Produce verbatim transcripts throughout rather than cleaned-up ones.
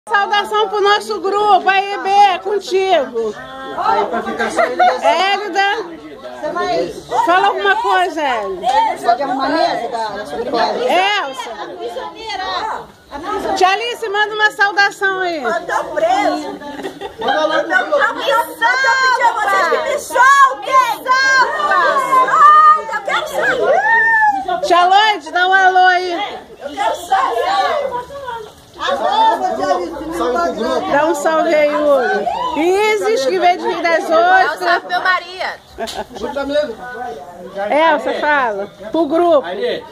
Saudação pro nosso grupo, aí B, contigo. Aí pra ficar só ele dessa... Hélida, fala alguma coisa, Hélida. Pode arrumar mesa da sobremesa? Elsa. Tia Alice, manda uma saudação aí. Eu tô preso. Manda lá pro grupo. Eu tô pedindo a vocês que me soltem. Ai, eu quero sair. Tia Loide, dá um alô aí. Eu quero sair. Salve pro grupo. Dá um salve aí, Yuri. Isis, que veio de Rio das Ostras. Meu marido. Puta mesmo. Elsa, fala. Pro grupo. Aí,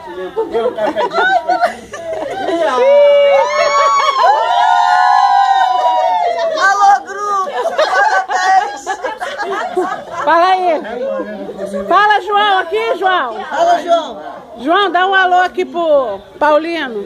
Alô, grupo. Fala aí. Fala, João, aqui, João. Alô, João. João, dá um alô aqui pro Paulino.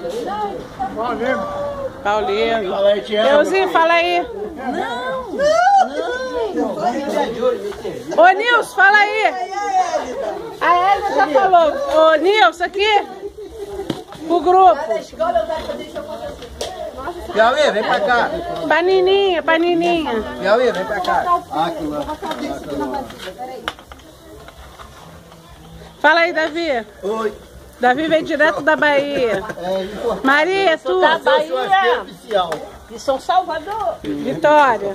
Paulino. Fala aí, te amo. Euzinho, fala aí. Não, não. Ô, Nilson, fala aí. A Hélida já falou. Ô, Nilson, aqui. Pro grupo. Piauí, vem pra cá. Pra Nininha, pra Nininha. Piauí, vem pra cá. Aqui, lá. Fala aí, Davi. Oi. Davi veio direto da Bahia. É importante. Maria, tu. Da Eu sou Bahia. arqueiro oficial. De São Salvador. Vitória.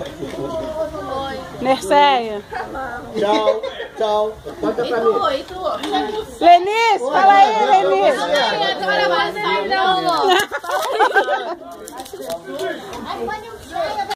Nerceia. Tchau, tchau. Toca pra mim. Oi, tu. Lenice, fala aí, Lenice. Agora vai sair, não, amor.